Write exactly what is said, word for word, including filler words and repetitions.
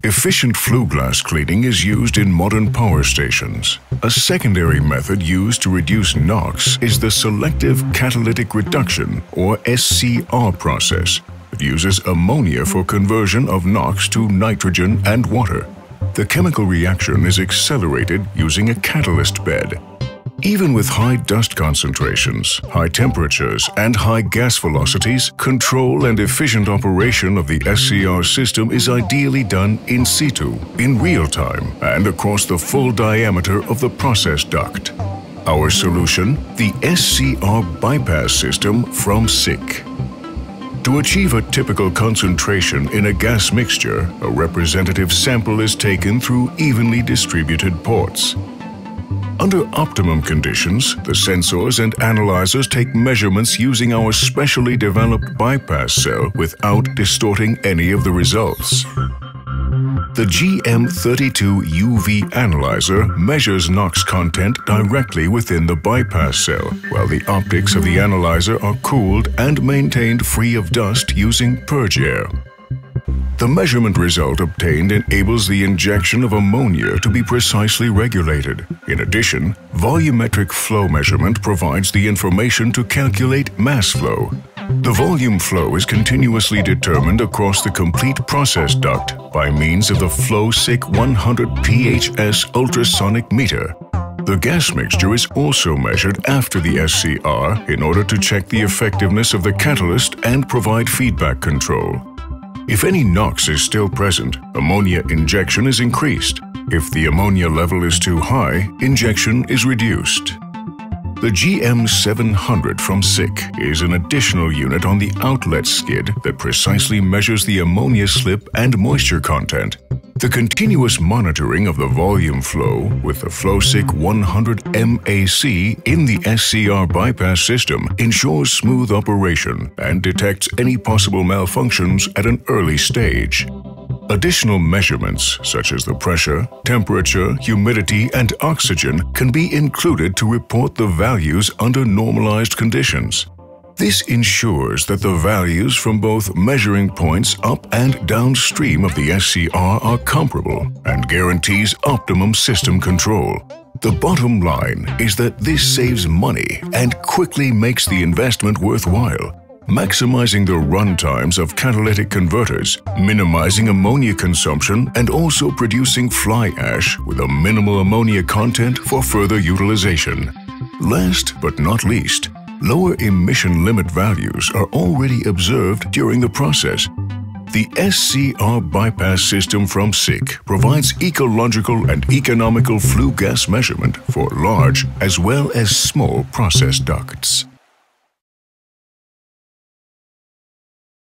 Efficient flue glass cleaning is used in modern power stations. A secondary method used to reduce NOx is the selective catalytic reduction, or S C R process. It uses ammonia for conversion of NOx to nitrogen and water. The chemical reaction is accelerated using a catalyst bed. Even with high dust concentrations, high temperatures, and high gas velocities, control and efficient operation of the S C R system is ideally done in situ, in real time, and across the full diameter of the process duct. Our solution, the S C R bypass system from S I C. To achieve a typical concentration in a gas mixture, a representative sample is taken through evenly distributed ports. Under optimum conditions, the sensors and analyzers take measurements using our specially developed bypass cell without distorting any of the results. The G M thirty-two U V analyzer measures NOx content directly within the bypass cell, while the optics of the analyzer are cooled and maintained free of dust using purge air. The measurement result obtained enables the injection of ammonia to be precisely regulated. In addition, volumetric flow measurement provides the information to calculate mass flow. The volume flow is continuously determined across the complete process duct by means of the FlowSiC one hundred P H S ultrasonic meter. The gas mixture is also measured after the S C R in order to check the effectiveness of the catalyst and provide feedback control. If any NOx is still present, ammonia injection is increased. If the ammonia level is too high, injection is reduced. The G M seven hundred from S I C is an additional unit on the outlet skid that precisely measures the ammonia slip and moisture content. The continuous monitoring of the volume flow with the FlowSiC one hundred M A C in the S C R bypass system ensures smooth operation and detects any possible malfunctions at an early stage. Additional measurements such as the pressure, temperature, humidity, and oxygen can be included to report the values under normalized conditions. This ensures that the values from both measuring points up and downstream of the S C R are comparable and guarantees optimum system control. The bottom line is that this saves money and quickly makes the investment worthwhile, maximizing the run times of catalytic converters, minimizing ammonia consumption, and also producing fly ash with a minimal ammonia content for further utilization. Last but not least, lower emission limit values are already observed during the process. The S C R bypass system from S I C provides ecological and economical flue gas measurement for large as well as small process ducts.